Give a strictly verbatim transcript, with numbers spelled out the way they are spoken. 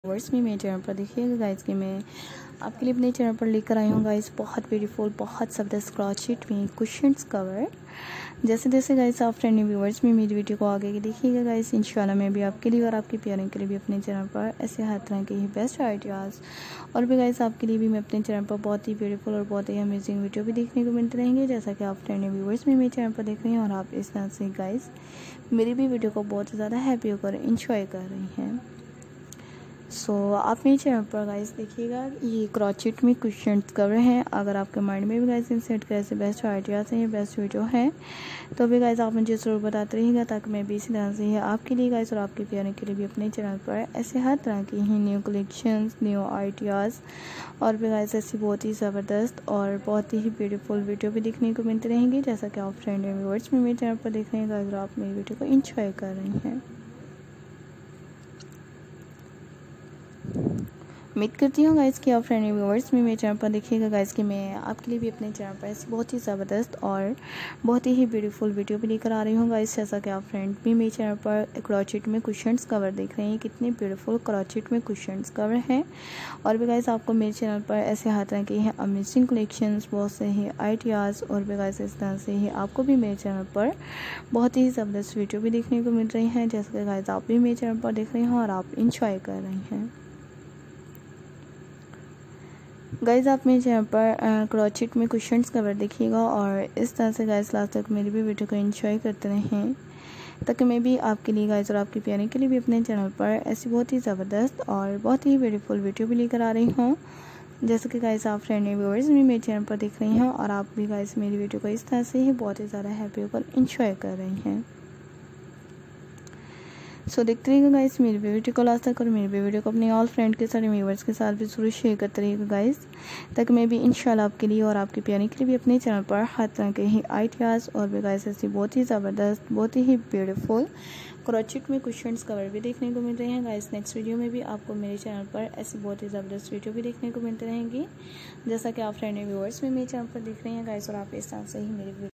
Verse में मेरे channel पर देखिएगा गाइस कि मैं आपके लिए अपने चैनल पर लेकर आई हूँ गाइस बहुत ब्यूटीफुल बहुत ज़बरदस्त क्रॉचेट में कुशन्स कवर। जैसे जैसे गाइस आप फ्रेंड व्यूवर्स में मेरी वीडियो को आगे देखिएगा गाइस, इंशाल्लाह मैं भी आपके लिए और आपके प्यारे के लिए भी अपने चैनल पर ऐसे हर तरह के ही बेस्ट आइडियाज़ और भी गाइस आपके लिए भी मैं अपने चैनल पर बहुत ही ब्यूटीफुल और बहुत ही अमेजिंग वीडियो भी देखने को मिलते रहेंगे। जैसा कि आप फ्रेंड व्यूवर्स में मेरे चैनल पर देख रहे हैं और आप इस तरह से गाइस मेरी भी वीडियो को बहुत ज़्यादा हैप्पी होकर इंजॉय कर रही हैं। सो so, आप मेरे चैनल पर गाइस देखिएगा ये क्रॉचेट में कुशन्स कवर हैं। अगर आपके माइंड में भी गाइस इन सेट के ऐसे बेस्ट आइडियाज़ हैं, बेस्ट वीडियो हैं तो भी गाइस आप मुझे ज़रूर बताते रहिएगा ताकि मैं भी इसी तरह से ही आपके लिए गाइस और आपके प्यारे के लिए भी अपने चैनल पर ऐसे हर तरह की ही न्यू कलेक्शंस न्यू आइडियाज़ और भी गाइस ऐसी बहुत ही ज़बरदस्त और बहुत ही ब्यूटीफुल वीडियो भी देखने को मिलते रहेंगे। जैसा कि आप फ्रेंड एंड व्यूअर्स में मेरे चैनल पर देख रहे हैं गाइस और आप मेरी वीडियो को इंजॉय कर रही हैं। उम्मीद करती हूँ गाइस कि आप फ्रेंड व्यूअर्स में मेरे चैनल पर देखिएगा गाइस कि मैं आपके लिए भी अपने चैनल पर ऐसी बहुत ही ज़बरदस्त और बहुत ही ब्यूटीफुल वीडियो भी लेकर आ रही हूँ गाइस। जैसा कि आप फ्रेंड भी मेरे चैनल पर क्रॉचेट में कुशन्स कवर देख रहे हैं, कितने ब्यूटीफुल क्रॉचेट में कुशन्स कवर हैं और भी गाइस आपको मेरे चैनल पर ऐसे हर तरह के हैं अमेजिंग कलेक्शंस बहुत से ही आइडियाज़ और भी गाइस इस तरह से ही आपको भी मेरे चैनल पर बहुत ही ज़बरदस्त वीडियो भी देखने को मिल रही हैं। जैसे कि गाइस आप भी मेरे चैनल पर देख रहे हैं और आप इंजॉय कर रही हैं। गाइस आप मेरे चैनल पर क्रॉचेट में कुशन्स कवर देखिएगा और इस तरह से गाइस लास्ट तक मेरी भी वीडियो को एंजॉय करते रहें ताकि मैं भी आपके लिए गाइस और आपके प्यारे के लिए भी अपने चैनल पर ऐसी बहुत ही ज़बरदस्त और बहुत ही ब्यूटीफुल वीडियो भी लेकर आ रही हूँ। जैसे कि गाइस आप फ्रेंड व्यूअर्स भी मेरे चैनल पर देख रही हैं और आप भी गाइस मेरी वीडियो को इस तरह से ही बहुत ही ज़्यादा हैप्पी होकर इंजॉय कर रही हैं। सो so, देखते रहिएगा गाइस मेरी वीडियो को लास्ट तक और मेरी वीडियो को अपने ऑल फ्रेंड के साथ व्यूवर्स के साथ भी जरूर शेयर करते रहिएगा गाइस ताकि मैं भी इंशाल्लाह आपके लिए और आपके प्यारे के लिए भी अपने चैनल पर हर तरह के ही आइडियाज़ और भी गाइस ऐसी बहुत ही ज़बरदस्त बहुत ही ब्यूटीफुल क्रॉचेट में कुशन्स कवर भी देखने को मिल रहे हैं गाइस। नेक्स्ट वीडियो में भी आपको मेरे चैनल पर ऐसी बहुत ही ज़बरदस्त वीडियो भी देखने को मिलते रहेंगी। जैसा कि आप फ्रेंड व्यूवर्स में मेरे चैनल पर देख रहे हैं गाइस और आप इस तरह से ही मेरी